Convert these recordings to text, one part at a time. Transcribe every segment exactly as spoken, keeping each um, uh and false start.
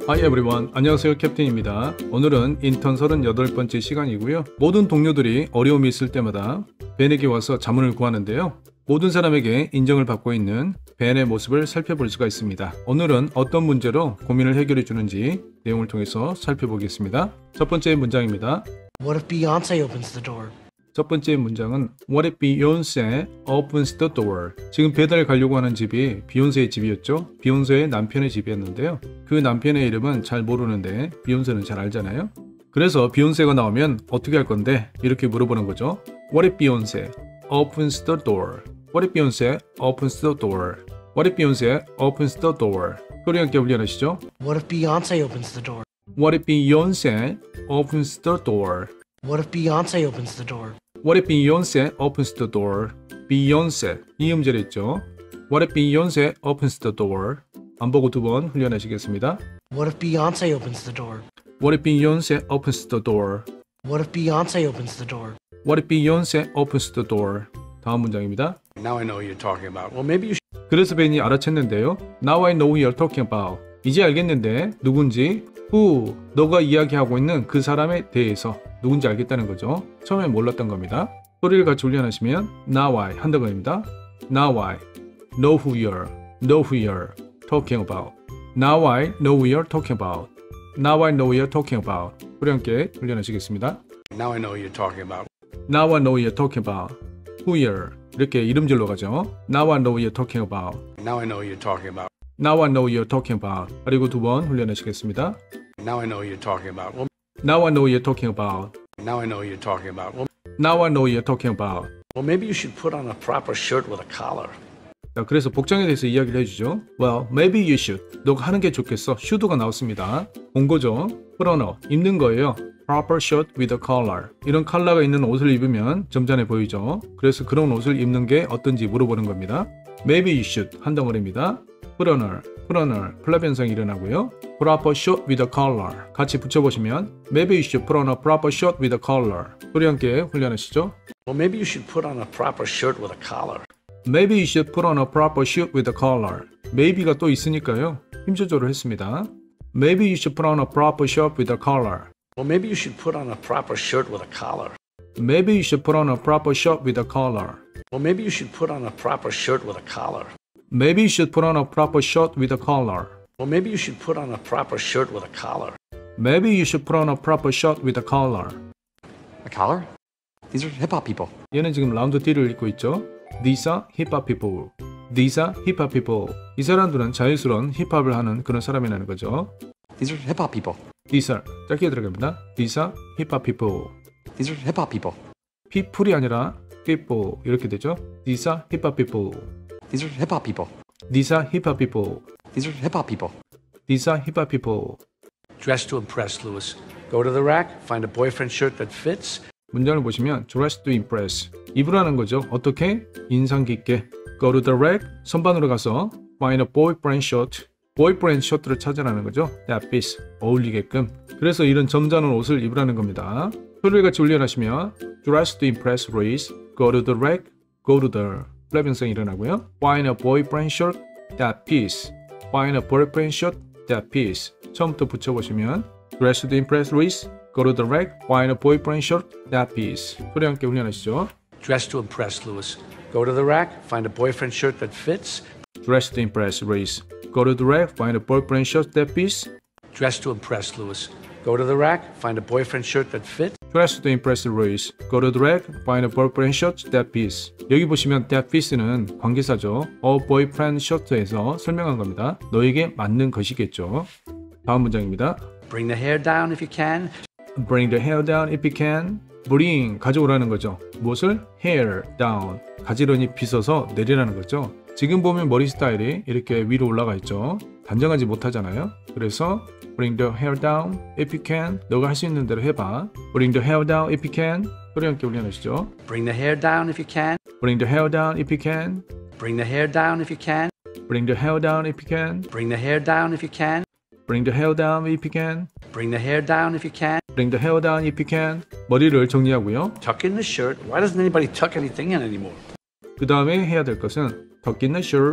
Hi everyone, 안녕하세요 캡틴입니다. 오늘은 인턴 서른여덟 번째 시간이고요. 모든 동료들이 어려움이 있을 때마다 벤에게 와서 자문을 구하는데요. 모든 사람에게 인정을 받고 있는 벤의 모습을 살펴볼 수가 있습니다. 오늘은 어떤 문제로 고민을 해결해 주는지 내용을 통해서 살펴보겠습니다. 첫 번째 문장입니다. What if Beyonce opens the door? 첫 번째 문장은 What if Beyonce opens the door? 지금 배달 가려고 하는 집이 비욘세의 집이었죠. 비욘세의 남편의 집이었는데요. 그 남편의 이름은 잘 모르는데 비욘세는 잘 알잖아요. 그래서 비욘세가 나오면 어떻게 할 건데? 이렇게 물어보는 거죠. What if Beyonce opens the door? What if Beyonce opens the door? What if Beyonce opens the door? 소리 함께 훈련하시죠. What if Beyonce opens the door? What if Beyonce opens the door? What if Beyonce opens the door? What if Beyonce opens the door? Beyonce 이 음절 있죠. What if Beyonce opens the door? 안 보고 두 번 훈련하시겠습니다. What if Beyonce opens the door? What if Beyonce opens the door? What if Beyonce opens the door? What if Beyonce opens the door? 다음 문장입니다. Now I know what you're talking about. Well, maybe you should. 그래서 벤이 알아챘는데요. Now I know who you're talking about. 이제 알겠는데 누군지 who 너가 이야기하고 있는 그 사람에 대해서 누군지 알겠다는 거죠. 처음엔 몰랐던 겁니다. 소리를 같이 훈련하시면 Now I 한다고 합니다. Now I know who you're know who you're talking about. Now I know who you're talking about. Now I know who you're talking about. 소리 함께 훈련하시겠습니다. Now I know what you're talking about. Now I know who you're talking about. Who you're 이렇게 이름질로 가죠. Now I know who you're talking about. Now I know what you're talking about. Now I know who you're talking about. 그리고 두 번 훈련하시겠습니다. Now I know what you're talking about. Well, Now I know who you're talking about. now I know what you're talking about. Well, Now I know who you're talking about. well, maybe you should put on a proper shirt with a collar. 자, 그래서 복장에 대해서 이야기를 해주죠. Well, maybe you should. 너가 하는 게 좋겠어. should가 나왔습니다. 본 거죠. 풀어넣어. 입는 거예요. Proper shirt with a collar. 이런 컬러가 있는 옷을 입으면 점잖해 보이죠. 그래서 그런 옷을 입는 게 어떤지 물어보는 겁니다. Maybe you should 한 덩어리입니다. 풀어넣어. 풀어넣어. 플랍 현상이 일어나고요. Proper shirt with a collar. 같이 붙여보시면 Maybe you should put on a proper shirt with a collar. 소리 함께 훈련하시죠. Well, maybe you should put on a proper shirt with a collar. Maybe you should put on a proper shirt with a collar. Maybe가 또 있으니까요. 힘 조절을 했습니다. Maybe you should put on a proper shirt with a collar. Well, maybe you should put on a proper shirt with a collar. Maybe you should put on a proper shirt with a collar. Well, maybe you should put on a proper shirt with a collar. Maybe you should put on a proper shirt with a collar. Well, maybe you should put on a proper shirt with a collar. Maybe you should put on a proper shirt with a collar. A collar? These are hip-hop people. 얘는 지금 라운드 D를 읽고 있죠. These are hip-hop people. These are hip-hop people. 이 사람들은 자유스러운 힙합을 하는 그런 사람이라는 거죠. These are hip-hop people. These are 짧게 들어갑니다. These are hip-hop people. These are hip-hop people. people이 아니라 people 이렇게 되죠. These are hip-hop people. These are hip-hop people. These are hip-hop people. These are hip-hop people. These are hip-hop people. Dress to impress, Louis. Go to the rack, find a boyfriend shirt that fits. 문장을 보시면 dress to impress. 입으라는 거죠. 어떻게? 인상 깊게. Go to the rack. 선반으로 가서 find a boyfriend shirt. boyfriend shirt를 찾으라는 거죠. That fits. 어울리게끔. 그래서 이런 점잖은 옷을 입으라는 겁니다. 소리를 같이 훈련하시면 dress to impress Louis. Go to the rack. Go to the 플랩 현상이 일어나고요. Find a boyfriend shirt that fits. Find a boyfriend shirt that fits. 처음부터 붙여보시면 dress to impress Louis. Go to the rack. Find a boyfriend shirt that fits. 소리 함께 훈련하시죠. Dress to impress, Louis. Go to the rack, find a boyfriend shirt that fits. Dress to impress Louis. Go to the rack. Find a boyfriend shirt that fits. Dress to impress, Louis. Go to the rack, find a boyfriend shirt that fits. Dress to impress Louis. Go to the rack. Find a boyfriend shirt that fits. 여기 보시면 that fits는 관계사죠. A boyfriend shirt에서 설명한 겁니다. 너에게 맞는 것이겠죠. 다음 문장입니다. Bring the hair down if you can. Bring the hair down if you can. Bring 가져오라는 거죠. 무엇을? Hair down. 가지런히 빗어서 내리라는 거죠. 지금 보면 머리 스타일이 이렇게 위로 올라가 있죠. 단정하지 못하잖아요. 그래서 Bring the hair down if you can. 너가 할 수 있는 대로 해봐. Bring the hair down if you can. 소리 함께 훈련하시죠. Bring the hair down if you can. Bring the hair down if you can. Bring the hair down if you can. Bring the hair down if you can. Bring the hair down if you can. Bring the hair down if you can. Bring the hair down if you can. Bring the hair down if you can. 머리를 정리하고요. Tuck in the shirt. Why doesn't anybody tuck anything in anymore? 그 다음에 해야 될 것은 tuck in the shirt.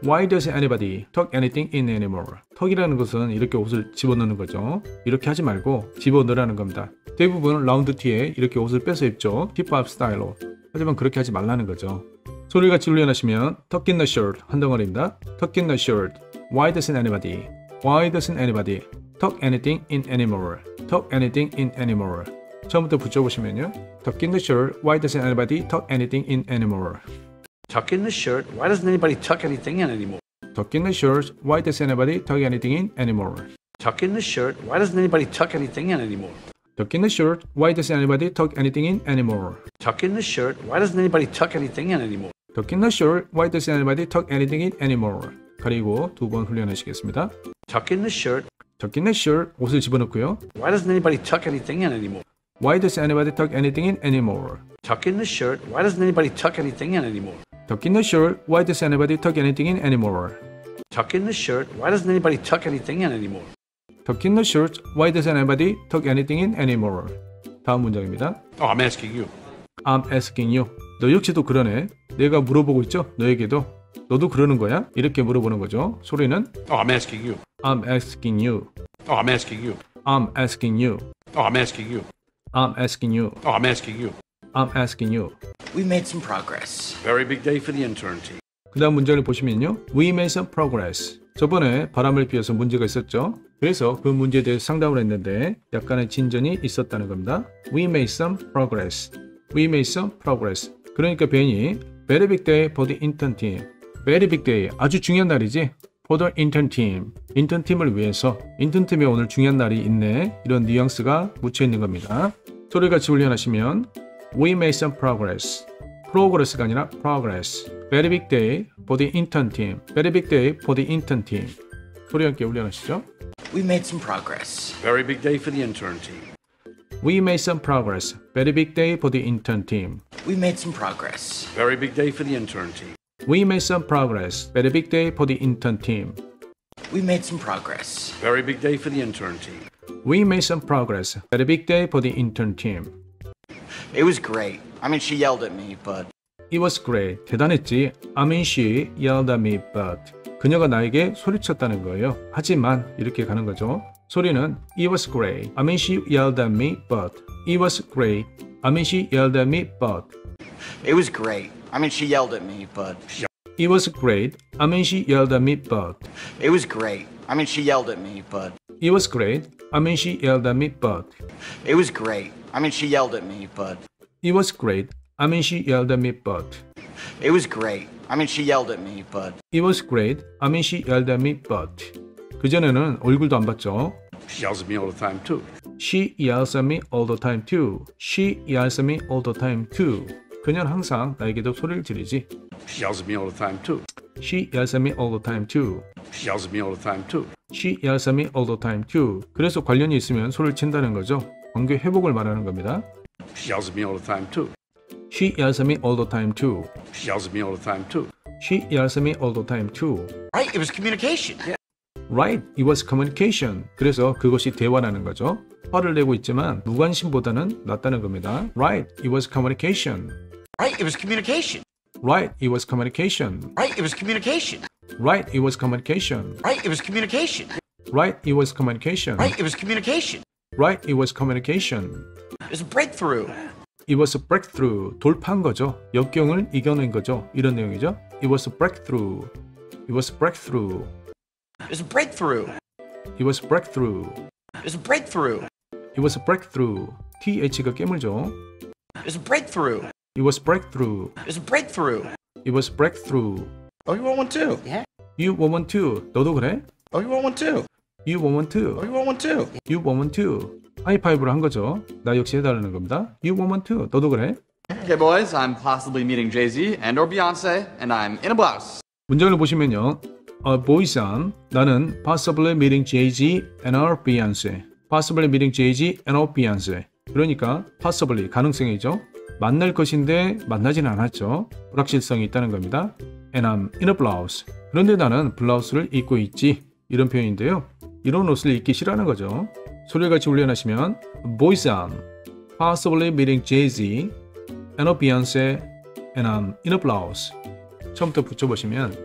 Why does anybody tuck anything in anymore? 턱이라는 것은 이렇게 옷을 집어넣는 거죠. 이렇게 하지 말고 집어넣으라는 겁니다. 대부분 라운드 티에 이렇게 옷을 빼서 입죠. 힙합 스타일로. 하지만 그렇게 하지 말라는 거죠. 소리를 같이 훈련하시면 tuck in the shirt 한 덩어리입니다. tuck in the shirt. Why doesn't anybody? Why doesn't anybody tuck anything in anymore? tuck anything in anymore. 처음부터 붙여보시면요. tuck in the shirt. Why doesn't anybody tuck anything in anymore? Tuck in the shirt. Why doesn't anybody tuck anything in anymore? tuck in the shirt. Why doesn't anybody tuck anything in anymore? Tuck in the shirt. Why doesn't anybody tuck anything in anymore? tuck in the shirt. Why doesn't anybody tuck anything in anymore? Tuck in the shirt. Why doesn't anybody tuck anything in anymore? tuck in the shirt. Why doesn't anybody tuck anything in anymore? 가리고 두 번 훈련하시겠습니다. Tuck in the shirt. tuck in the shirt. 옷을 집어넣고요. Why doesn't anybody tuck anything in anymore? Why doesn't anybody tuck anything in anymore? Tuck in the shirt. Why doesn't anybody tuck anything in anymore? tuck in the shirt. Why doesn't anybody tuck anything in anymore? Tuck in the shirt. Why doesn't anybody tuck anything in anymore? tuck in the shirt. Why doesn't anybody tuck anything in anymore? 다음 문장입니다. Oh, I'm asking you. I'm asking you. 너 역시도 그러네. 내가 물어보고 있죠? 너에게도. 너도 그러는 거야? 이렇게 물어보는 거죠. 소리는 Oh, I'm asking you. I'm asking you. Oh, I'm asking you. I'm asking you. Oh, I'm asking you. I'm asking you. Oh, I'm asking you. I'm asking you. We made some progress. Very big day for the intern team. 그 다음 문장을 보시면요. We made some progress. 저번에 바람을 피워서 문제가 있었죠. 그래서 그 문제에 대해서 상담을 했는데 약간의 진전이 있었다는 겁니다. We made some progress. We made some progress. 그러니까 괜히 Very big day for the intern team. Very big day. 아주 중요한 날이지. For the intern team. 인턴 팀을 위해서. 인턴 팀에 오늘 중요한 날이 있네. 이런 뉘앙스가 묻혀 있는 겁니다. 소리 같이 훈련하시면 We made some progress. Progress가 아니라 progress. Very big day for the intern team. Very big day for the intern team. 소리 함께 훈련하시죠. We made some progress. Very big day for the intern team. We made some progress. Very big day for the intern team. We made some progress. Very big day for the intern team. We made some progress. Very big day for the intern team. We made some progress. Very big day for the intern team. We made some progress. Very big day for the intern team. It was great. I mean, she yelled at me, but It was great. 대단했지. I mean she yelled at me, but. 그녀가 나에게 소리쳤다는 거예요. 하지만 이렇게 가는 거죠. 소리는 It was great. I mean she yelled at me, but. It was great. I mean she yelled at me, but. it was great. I mean, she yelled at me, but It was great. I mean she yelled at me, but. it was great. I mean, she yelled at me, but It was great. I mean she yelled at me, but. it was great. I mean, she yelled at me, but It was great. I mean she yelled at me, but. it was great. I mean, she yelled at me, but It was great. I mean she yelled at me, but. 그전에는 얼굴도 안 봤죠. She yells at me all the time too. She yells at me all the time too. She yells at me all the time too. 그녀는 항상 나에게도 소리를 지르지. She yells at me all the time too. She yells at me all the time too. She yells at me all the time too. She yells at me all the time too. 그래서 관련이 있으면 소리를 친다는 거죠. 관계 회복을 말하는 겁니다. She yells at me all the time too. She yells at me all the time too. She yells at me all the time too. She yells at me all the time too. right? It was communication. Right, it was communication. 그래서 그것이 대화라는 거죠. 화를 내고 있지만 무관심보다는 낫다는 겁니다. Right, it was communication. Right? It was communication. Right, it was communication. Right? It was communication. Right, it was communication. Right? It was communication. Right, it was communication. Right? It was communication. Right, it was communication. It was a breakthrough. It was a breakthrough. 돌파한 거죠. 역경을 이겨낸 거죠. 이런 내용이죠. It was a breakthrough. It was a breakthrough. It was a breakthrough. It was a breakthrough. It was a breakthrough. It was a breakthrough. 티에이치가 깨물죠. It was a breakthrough. It was breakthrough. It was a breakthrough. It was breakthrough. Oh, you want one too? Yeah. You want one too. 너도 그래? Oh, you want one too? You want one Oh, too. you want one too? You want one too. 하이파이브를 한 거죠. 나 역시 해달라는 겁니다. You want one too. 너도 그래? Okay, boys, I'm possibly meeting Jay-Z and or Beyonce, and I'm in a blouse. 문장을 보시면요. A boy's son. 나는 possibly meeting Jay-Z and or Beyonce. Possibly meeting Jay-Z and or Beyonce. 그러니까 possibly 가능성이죠. 만날 것인데 만나진 않았죠. 불확실성이 있다는 겁니다. And I'm in a blouse. 그런데 나는 블라우스를 입고 있지. 이런 표현인데요. 이런 옷을 입기 싫어하는 거죠. 소리를 같이 훈련하시면 Boy's son. Possibly meeting Jay-Z and or Beyonce. And I'm in a blouse. 처음부터 붙여보시면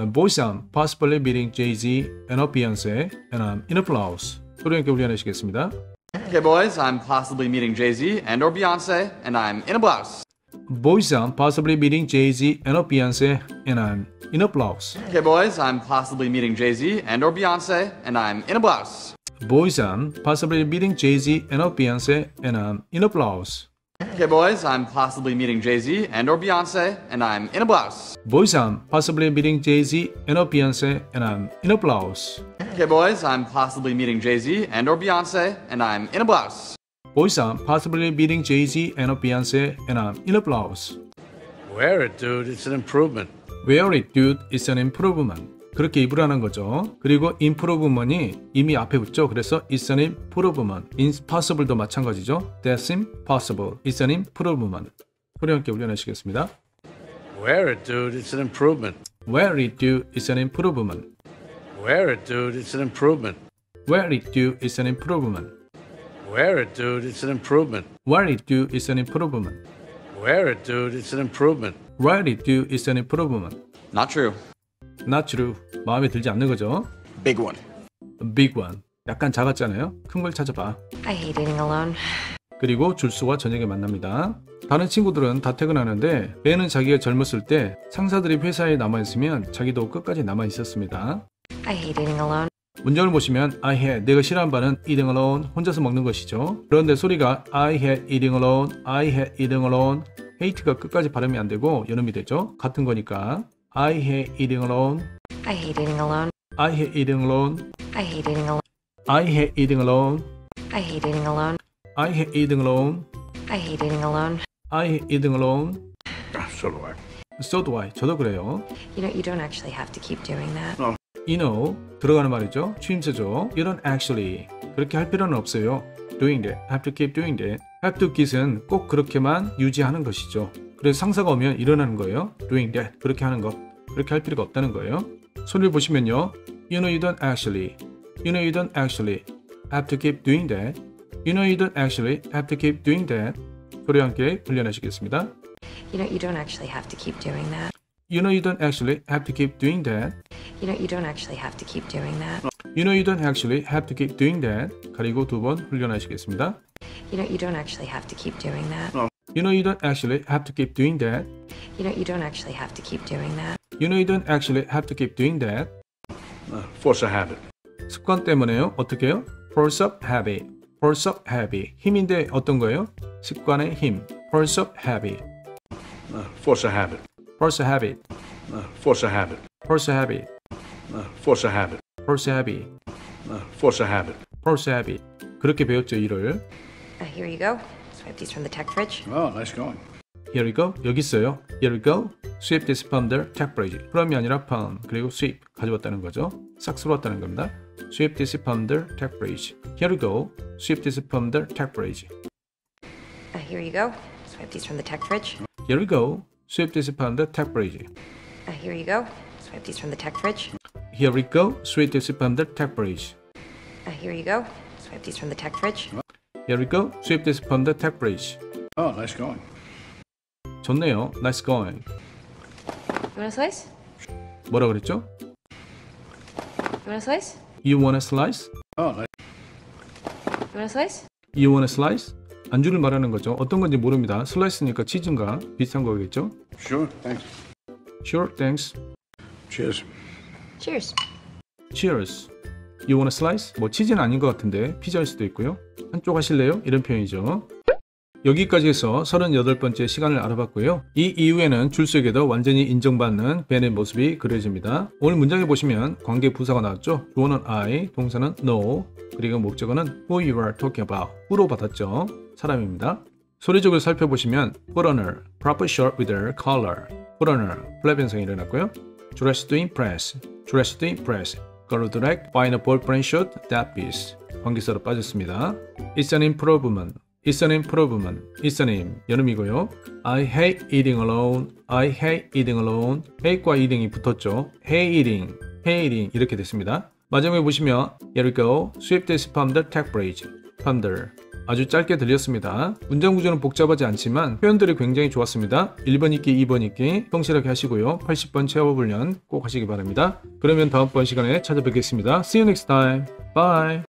Boys, I'm possibly meeting Jay-Z and or Beyonce, and I'm in applause. 소리 함께 훈련하시겠습니다. Okay, boys, I'm possibly meeting Jay-Z and or Beyonce, and I'm in a blouse. Boys, I'm possibly meeting Jay-Z and or Beyonce, and I'm in applause. Okay, boys, I'm possibly meeting Jay-Z and or Beyonce, and I'm in a blouse. Boys, I'm possibly meeting Jay-Z and or Beyonce, and I'm in applause. Okay, boys, I'm possibly meeting Jay-Z and or Beyonce, and I'm in a blouse. Boys, I'm possibly meeting Jay-Z and or Beyonce, and I'm in applause. Okay, boys, I'm possibly meeting Jay-Z and or Beyonce, and I'm in a blouse. Boys, I'm possibly meeting Jay-Z and or Beyonce, and I'm in applause. Wear it, dude. It's an improvement. Wear it, dude. It's an improvement. 그렇게 입으라는 거죠. 그리고 improvement이 이미 앞에 붙죠. 그래서 it's an improvement. impossible도 마찬가지죠. That's impossible. It's an improvement. 소리 함께 훈련하시겠습니다. Wear it, dude. It's an improvement. Wear it, dude. It's an improvement. Wear it, dude. It's an improvement. Wear it, dude. It's an improvement. Wear it, dude. It's an improvement. Wear it, dude. It's an improvement. Wear it, dude. It's an improvement. Wear it, dude. It's an improvement. Not true. Not true. 마음에 들지 않는 거죠. Big one. Big one. 약간 작았잖아요. 큰 걸 찾아봐. I hate eating alone. 그리고 줄수와 저녁에 만납니다. 다른 친구들은 다 퇴근하는데 배는 자기가 젊었을 때 상사들이 회사에 남아있으면 자기도 끝까지 남아있었습니다. I hate eating alone. 문장을 보시면 I had, 내가 싫어하는 바는 eating alone, 혼자서 먹는 것이죠. 그런데 소리가 I had eating alone, I had eating alone, hate가 끝까지 발음이 안 되고 연음이 되죠. 같은 거니까 I had eating alone, I hate eating alone. I had eating alone, I hate eating alone. I had eating alone, I hate eating alone. I had eating alone, I hate eating alone. I had eating alone. So do I. So do I. 저도 그래요. You know, you don't actually have to keep doing that. You know, 들어가는 말이죠. 추임새죠. You don't actually. 그렇게 할 필요는 없어요. Doing that. Have to keep doing that. Have to keep은 꼭 그렇게만 유지하는 것이죠. 그래서 상사가 오면 일어나는 거예요. Doing that. 그렇게 하는 것. 그렇게 할 필요가 없다는 거예요. 소리를 보시면요. You know you don't actually. You know you don't actually have to keep doing that. You know you don't actually have to keep doing that. 소리와 함께 훈련하시겠습니다. You know, you don't actually have to keep doing that. You know you don't actually have to keep doing that. You know, you don't actually have to keep doing that. You know you don't actually have to keep doing that. 가리고 두 번 훈련하시겠습니다. You know, you don't actually have to keep doing that. You know you don't actually have to keep doing that. You know, you don't actually have to keep doing that. You know you don't actually have to keep doing that. Uh, force a habit. 습관 때문에요. 어떻게 해요? Force of habit. Force of habit. 힘인데 어떤 거예요? 습관의 힘. Force of habit. Uh, force a habit. Force a habit. Uh, force a habit. Force a habit. Uh, force a habit. Force a habit. Uh, force a habit. Force a habit. 그렇게 배웠죠, 이를. Uh, here you go. Swipe these from the tech fridge. Oh, nice going. Here we go. 여기 있어요. Here we go. Sweep this from the tech fridge. from이 아니라 from. 그리고 sweep. 가져왔다는 거죠. 싹 쓸어왔다는 겁니다. Sweep this from the tech fridge. Here we go. Sweep this from the tech fridge. Uh, here you go. Swipe these from the tech fridge. Here we go. Sweep this from the tech fridge. Uh, here you go. Swipe these from the tech fridge. Here we go. Sweep this from the tech fridge. Uh, here you go. Swipe these from the tech fridge. Here we go. Sweep this from the tech fridge. Oh, nice going. 좋네요. Nice going. You want a slice? 뭐라 그랬죠? You want a slice? You want a slice? Oh, nice. You want a slice? You want a slice? 안주를 말하는 거죠. 어떤 건지 모릅니다. 슬라이스니까 치즈인가 비슷한 거겠죠? Sure, thanks. Sure, thanks. Cheers. Cheers. Cheers. You want a slice? 뭐 치즈는 아닌 것 같은데 피자일 수도 있고요. 한쪽 하실래요? 이런 표현이죠. 여기까지 해서 서른여덟 번째 시간을 알아봤고요. 이 이후에는 줄 속에도 완전히 인정받는 벤의 모습이 그려집니다. 오늘 문장에 보시면 관계 부사가 나왔죠. 주어는 I, 동사는 no, 그리고 목적어는 who you are talking about, who로 받았죠. 사람입니다. 소리적으로 살펴보시면 foreigner, proper short with a collar, foreigner, 플랫 변성이 일어났고요. dress to impress, dress to impress, go to drag, find a boyfriend short, that piece. 관계사로 빠졌습니다. It's an improvement. It's an improvement. It's an im. 여름이고요. I hate eating alone. I hate eating alone. hate과 eating이 붙었죠. hate eating, hate eating 이렇게 됐습니다. 마지막에 보시면 Here we go. Sweep this from the tech bridge. From the 아주 짧게 들렸습니다. 문장 구조는 복잡하지 않지만 표현들이 굉장히 좋았습니다. 일 번 읽기, 이 번 읽기 성실하게 하시고요. 팔십 번 체험 훈련 꼭 하시기 바랍니다. 그러면 다음번 시간에 찾아뵙겠습니다. See you next time. Bye.